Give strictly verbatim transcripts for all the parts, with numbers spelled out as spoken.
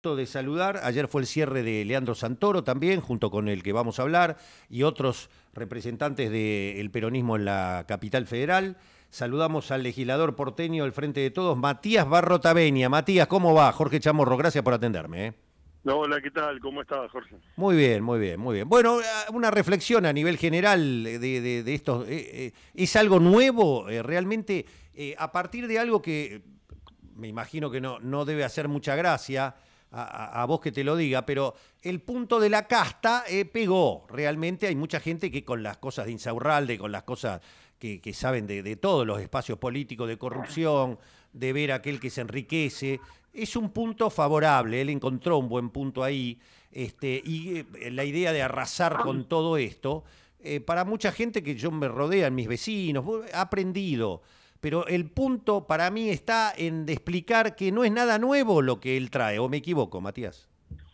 gusto de saludar. Ayer fue el cierre de Leandro Santoro también, junto con el que vamos a hablar, y otros representantes del peronismo en la capital federal. Saludamos al legislador porteño del Frente de Todos, Matías Barrotaveña. Matías, ¿cómo va? Jorge Chamorro, gracias por atenderme. ¿eh? No, hola, ¿qué tal? ¿Cómo estás, Jorge? Muy bien, muy bien, muy bien. Bueno, una reflexión a nivel general de, de, de esto. Eh, eh, ¿Es algo nuevo eh, realmente eh, a partir de algo que me imagino que no, no debe hacer mucha gracia a, a, a vos que te lo diga, pero el punto de la casta eh, pegó? Realmente hay mucha gente que con las cosas de Insaurralde, con las cosas que, que saben de, de todos los espacios políticos, de corrupción, de ver a aquel que se enriquece, es un punto favorable. Él encontró un buen punto ahí, este, y eh, la idea de arrasar con todo esto, eh, para mucha gente que yo me rodea, mis vecinos, ha aprendido. Pero el punto para mí está en de explicar que no es nada nuevo lo que él trae, ¿o me equivoco, Matías?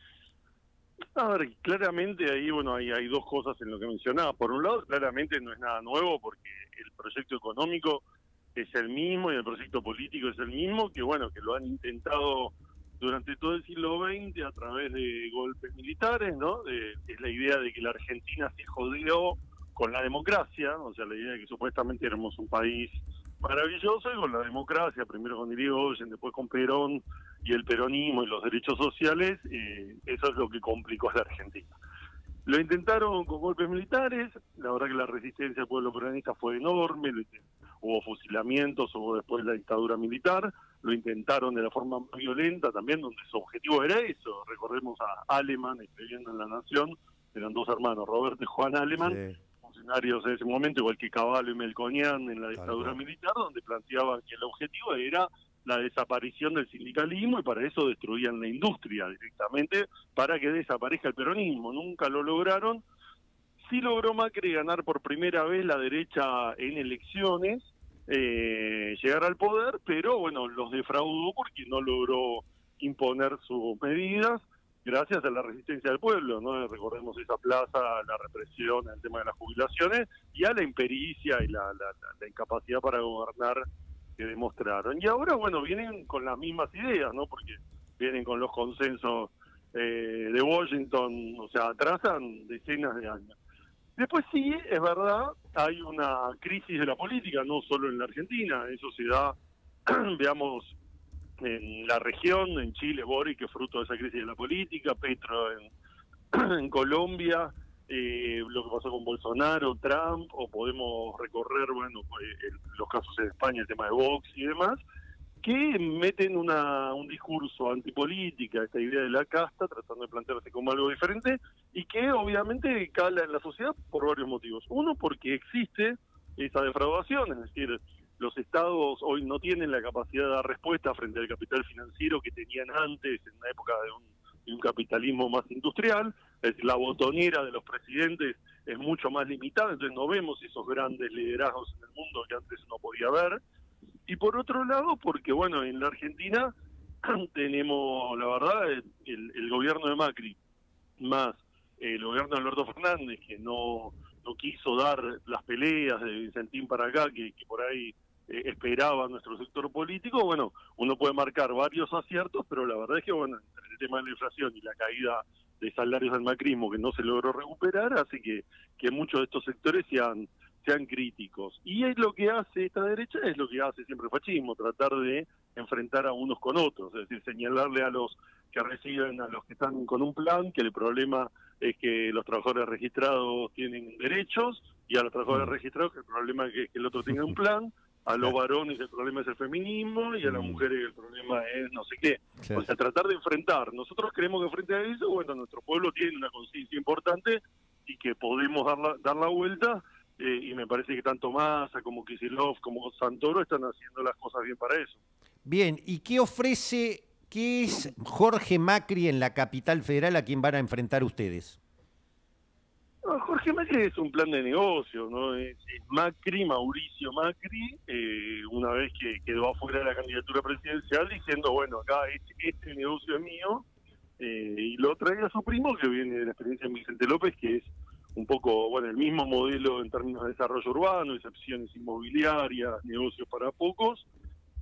A ver, claramente ahí, bueno, hay, hay dos cosas en lo que mencionaba. Por un lado, claramente no es nada nuevo porque el proyecto económico es el mismo y el proyecto político es el mismo, que bueno, que lo han intentado durante todo el siglo veinte a través de golpes militares, ¿no? De, es la idea de que la Argentina se jodeó con la democracia, o sea, la idea de que supuestamente éramos un país maravilloso, y con la democracia, primero con Irigoyen, después con Perón y el peronismo y los derechos sociales, eh, eso es lo que complicó a la Argentina. Lo intentaron con golpes militares, la verdad que la resistencia del pueblo peronista fue enorme, hubo fusilamientos, hubo después la dictadura militar, lo intentaron de la forma más violenta también, donde su objetivo era eso. Recordemos a Alemán escribiendo en La Nación, eran dos hermanos, Roberto y Juan Alemán, sí, funcionarios en ese momento, igual que Cavallo y Melconian en la dictadura claro. militar, donde planteaban que el objetivo era la desaparición del sindicalismo, y para eso destruían la industria directamente, para que desaparezca el peronismo. Nunca lo lograron. Sí logró Macri ganar por primera vez la derecha en elecciones, eh, llegar al poder, pero bueno, los defraudó porque no logró imponer sus medidas, gracias a la resistencia del pueblo, ¿no? Recordemos esa plaza, la represión, el tema de las jubilaciones, y a la impericia y la, la, la, la incapacidad para gobernar que demostraron. Y ahora, bueno, vienen con las mismas ideas, ¿no? Porque vienen con los consensos eh, de Washington, o sea, atrasan decenas de años. Después sí, es verdad, hay una crisis de la política, no solo en la Argentina, eso se da, veamos, en la región, en Chile, Boric, que es fruto de esa crisis de la política, Petro en, en Colombia, eh, lo que pasó con Bolsonaro, Trump, o podemos recorrer, bueno, el, los casos en España, el tema de Vox y demás, que meten una, un discurso antipolítica, esta idea de la casta, tratando de plantearse como algo diferente, y que obviamente cala en la sociedad por varios motivos. Uno, porque existe esa defraudación, es decir, los estados hoy no tienen la capacidad de dar respuesta frente al capital financiero que tenían antes, en una época de un, de un capitalismo más industrial. Es decir, la botonera de los presidentes es mucho más limitada, entonces no vemos esos grandes liderazgos en el mundo que antes no podía ver. Y por otro lado, porque bueno, en la Argentina tenemos, la verdad, el, el gobierno de Macri, más el gobierno de Alberto Fernández, que no, no quiso dar las peleas de Vicentín para acá, que, que por ahí eh, esperaba nuestro sector político. Bueno, uno puede marcar varios aciertos, pero la verdad es que, bueno, el tema de la inflación y la caída de salarios del macrismo, que no se logró recuperar, hace que, que muchos de estos sectores sean sean críticos. Y es lo que hace esta derecha, es lo que hace siempre el fascismo, tratar de enfrentar a unos con otros, es decir, señalarle a los que reciben, a los que están con un plan, que el problema es que los trabajadores registrados tienen derechos, y a los trabajadores registrados que el problema es que el otro tenga un plan, a los varones el problema es el feminismo, y a las mujeres el problema es no sé qué. Sí. O sea, tratar de enfrentar. Nosotros creemos que frente a eso, bueno, nuestro pueblo tiene una conciencia importante y que podemos dar la, dar la vuelta. Eh, y me parece que tanto Massa como Kicillof como Santoro están haciendo las cosas bien para eso. Bien, ¿y qué ofrece, qué es Jorge Macri en la capital federal a quien van a enfrentar ustedes? No, Jorge Macri es un plan de negocio, ¿no? Es, es Macri, Mauricio Macri, eh, una vez que quedó afuera de la candidatura presidencial, diciendo, bueno, acá este, este negocio es mío, eh, y lo trae a su primo, que viene de la experiencia de Vicente López, que es un poco, bueno, el mismo modelo en términos de desarrollo urbano, excepciones inmobiliarias, negocios para pocos,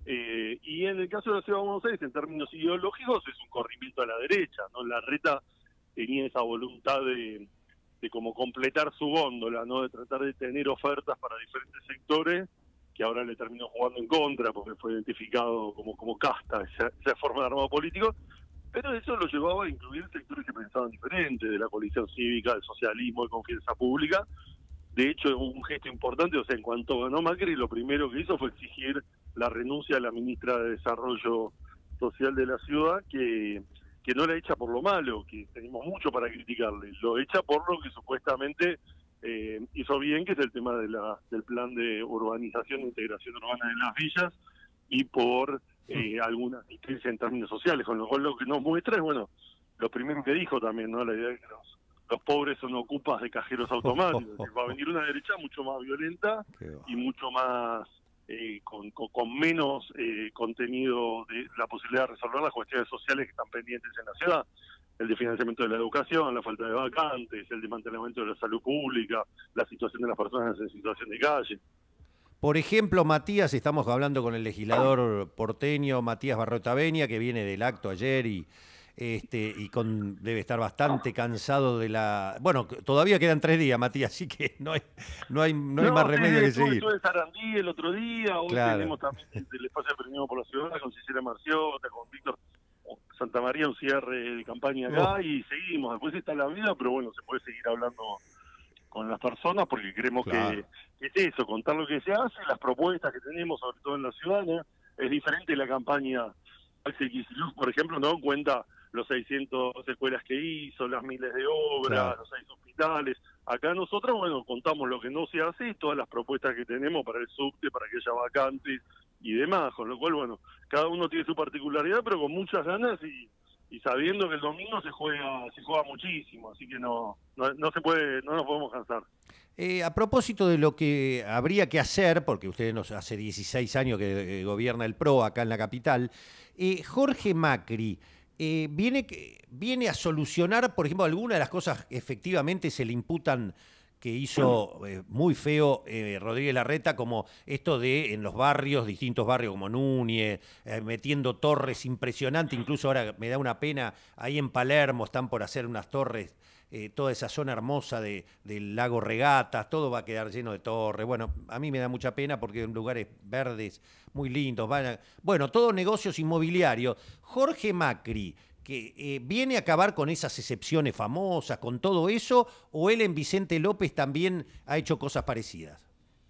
Eh, y en el caso de la Ciudad de Buenos Aires, en términos ideológicos, es un corrimiento a la derecha, ¿no? Larreta tenía esa voluntad de, de como completar su góndola, ¿no? De tratar de tener ofertas para diferentes sectores, que ahora le terminó jugando en contra, porque fue identificado como, como casta esa, esa forma de armado político, pero eso lo llevaba a incluir sectores que pensaban diferente, de la coalición cívica, del socialismo, de confianza pública. De hecho, un gesto importante, o sea, en cuanto ganó Macri, lo primero que hizo fue exigir la renuncia a la ministra de Desarrollo Social de la ciudad, que, que no la echa por lo malo, que tenemos mucho para criticarle, lo echa por lo que supuestamente eh, hizo bien, que es el tema de la, del plan de urbanización e integración urbana de las villas, y por eh, alguna asistencia en términos sociales, con lo cual lo que nos muestra es, bueno, lo primero que dijo también, ¿no? La idea de que los los pobres son ocupas de cajeros automáticos. Va a venir una derecha mucho más violenta y mucho más eh, con, con, con menos eh, contenido de la posibilidad de resolver las cuestiones sociales que están pendientes en la ciudad. El de financiamiento de la educación, la falta de vacantes, el desmantelamiento de la salud pública, la situación de las personas en situación de calle. Por ejemplo, Matías, estamos hablando con el legislador porteño Matías Barrota-Benia, que viene del acto ayer y Este, y con, debe estar bastante cansado de la... Bueno, todavía quedan tres días, Matías, así que no hay, no hay, no hay no, más remedio sí, que estuve, seguir. Estuve en Sarandí el otro día, hoy claro. tenemos también el espacio premiado por la ciudad, con Cecilia Marciota, con Víctor Santa María, un cierre de campaña acá, oh. y seguimos. Después está la vida, pero bueno, se puede seguir hablando con las personas, porque creemos claro. que, que es eso, contar lo que se hace, las propuestas que tenemos, sobre todo en la ciudad, ¿no? Es diferente la campaña Axel Kicillof, por ejemplo, no cuenta los seiscientas escuelas que hizo, las miles de obras, claro. los seis hospitales. Acá nosotros, bueno, contamos lo que no se hace y todas las propuestas que tenemos para el subte, para que haya vacantes y demás, con lo cual, bueno, cada uno tiene su particularidad, pero con muchas ganas y, y sabiendo que el domingo se juega se juega muchísimo, así que no no, no se puede, no nos podemos cansar. Eh, a propósito de lo que habría que hacer, porque usted nos hace dieciséis años que eh, gobierna el P R O acá en la capital, eh, Jorge Macri eh, viene, viene a solucionar, por ejemplo, algunas de las cosas que efectivamente se le imputan que hizo eh, muy feo eh, Rodríguez Larreta, como esto de en los barrios, distintos barrios como Núñez, eh, metiendo torres impresionantes, incluso ahora me da una pena, ahí en Palermo están por hacer unas torres, eh, toda esa zona hermosa de, del lago Regatas, todo va a quedar lleno de torres. Bueno, a mí me da mucha pena porque en lugares verdes muy lindos, van a, bueno, todos negocios inmobiliarios. Jorge Macri, que eh, viene a acabar con esas excepciones famosas, con todo eso, o él en Vicente López también ha hecho cosas parecidas?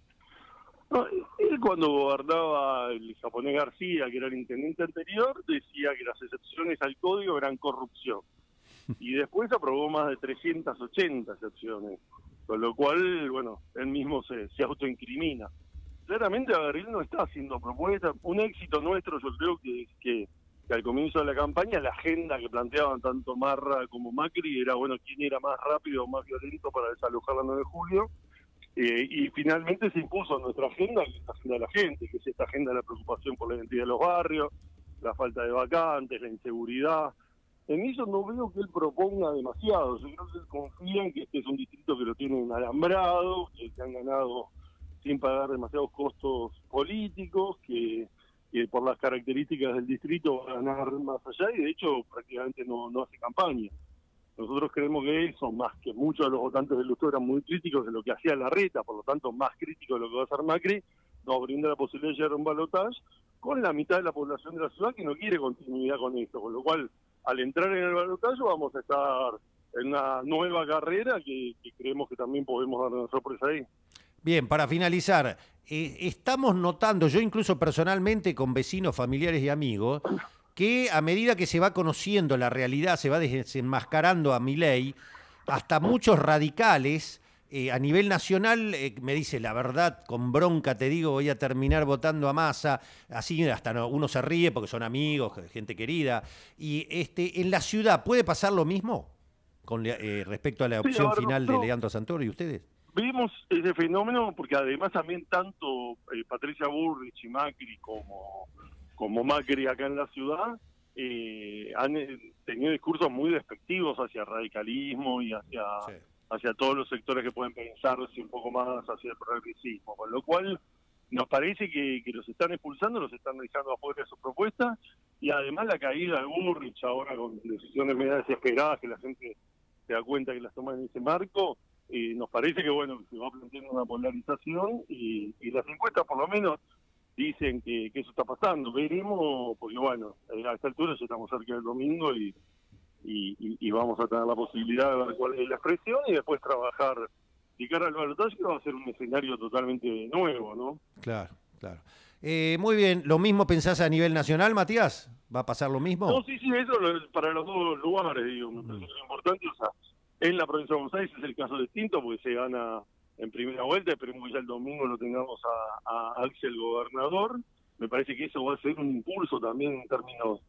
No, él cuando gobernaba el japonés García, que era el intendente anterior, decía que las excepciones al código eran corrupción. Y después aprobó más de trescientas ochenta excepciones, con lo cual, bueno, él mismo se, se autoincrimina. Claramente, a ver, él no está haciendo propuestas. Un éxito nuestro, yo creo que es que que al comienzo de la campaña la agenda que planteaban tanto Marra como Macri era, bueno, quién era más rápido o más violento para desalojar la nueve de julio, eh, y finalmente se impuso nuestra agenda, que es la agenda de la gente, que es esta agenda de la preocupación por la identidad de los barrios, la falta de vacantes, la inseguridad. En eso no veo que él proponga demasiado, yo creo que él confía en que este es un distrito que lo tienen alambrado, que se han ganado sin pagar demasiados costos políticos, que que por las características del distrito va a ganar más allá y de hecho prácticamente no, no hace campaña. Nosotros creemos que eso, más que muchos de los votantes del Lustó eran muy críticos de lo que hacía Larreta, por lo tanto más críticos de lo que va a hacer Macri, nos brinda la posibilidad de llegar a un balotaje con la mitad de la población de la ciudad que no quiere continuidad con esto, con lo cual al entrar en el balotaje vamos a estar en una nueva carrera que, que creemos que también podemos dar una sorpresa ahí. Bien, para finalizar, eh, estamos notando, yo incluso personalmente con vecinos, familiares y amigos, que a medida que se va conociendo la realidad, se va desenmascarando a Milei, hasta muchos radicales eh, a nivel nacional, eh, me dice la verdad, con bronca te digo, voy a terminar votando a Massa, así hasta no, uno se ríe porque son amigos, gente querida. Y este, en la ciudad, ¿puede pasar lo mismo con eh, respecto a la opción sí, final no, de Leandro Santoro y ustedes? Vimos ese fenómeno porque además también tanto eh, Patricia Bullrich y Macri como, como Macri acá en la ciudad eh, han eh, tenido discursos muy despectivos hacia el radicalismo y hacia, sí. hacia todos los sectores que pueden pensarse un poco más hacia el progresismo, con lo cual nos parece que, que los están expulsando, los están dejando afuera de sus propuestas, y además la caída de Burrich ahora con decisiones medio desesperadas que la gente se da cuenta que las toman en ese marco, eh, nos parece que bueno que se va planteando una polarización y, y las encuestas por lo menos dicen que, que eso está pasando. Veremos, porque bueno, a esta altura ya estamos cerca del domingo y, y, y, y vamos a tener la posibilidad de ver cuál es la expresión y después trabajar de cara al balotaje, va a ser un escenario totalmente nuevo, ¿no? Claro, claro. Eh, muy bien, ¿lo mismo pensás a nivel nacional, Matías? ¿Va a pasar lo mismo? No, sí, sí, eso lo- para los dos lugares, digo, me parece que lo importante, o sea, en la provincia de Buenos Aires es el caso distinto porque se gana en primera vuelta, esperemos que ya el domingo lo tengamos a, a Axel gobernador, me parece que eso va a ser un impulso también en términos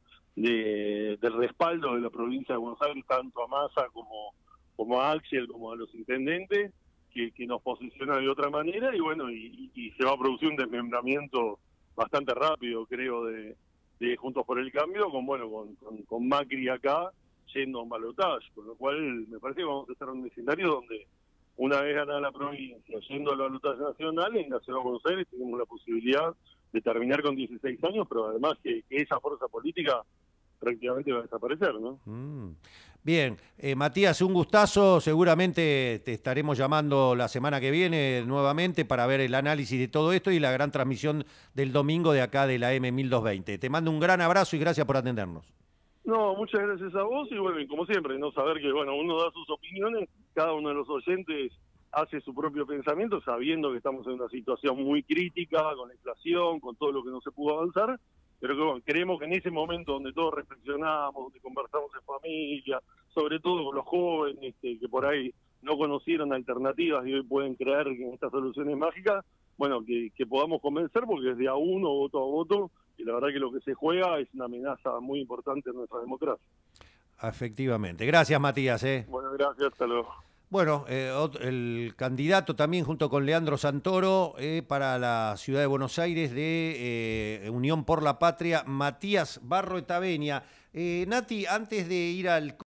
de, del respaldo de la provincia de Buenos Aires, tanto a Massa como, como a Axel, como a los intendentes, que, que nos posiciona de otra manera y bueno, y, y se va a producir un desmembramiento bastante rápido, creo, de, de Juntos por el Cambio, con bueno con, con, con Macri acá yendo a un balotaje, con lo cual me parece que vamos a estar en un escenario donde una vez ganada la provincia, yendo al balotaje nacional, en la ciudad de Buenos Aires tenemos la posibilidad de terminar con dieciséis años, pero además que, que esa fuerza política prácticamente va a desaparecer, ¿no? Mm. Bien, eh, Matías, un gustazo. Seguramente te estaremos llamando la semana que viene nuevamente para ver el análisis de todo esto y la gran transmisión del domingo de acá de la M mil doscientos veinte. Te mando un gran abrazo y gracias por atendernos. No, muchas gracias a vos y bueno, y como siempre, no saber que bueno uno da sus opiniones, cada uno de los oyentes hace su propio pensamiento, sabiendo que estamos en una situación muy crítica, con la inflación, con todo lo que no se pudo avanzar, pero que bueno, creemos que en ese momento donde todos reflexionamos, donde conversamos en familia, sobre todo con los jóvenes que, que por ahí no conocieron alternativas y hoy pueden creer en estas soluciones mágicas, bueno, que, que podamos convencer porque es de a uno, voto a voto, y la verdad que lo que se juega es una amenaza muy importante en nuestra democracia. Efectivamente. Gracias, Matías. ¿eh? Bueno, gracias, hasta luego. Bueno, eh, el candidato también junto con Leandro Santoro eh, para la ciudad de Buenos Aires de eh, Unión por la Patria, Matías Barroetaveña. Eh, Nati, antes de ir al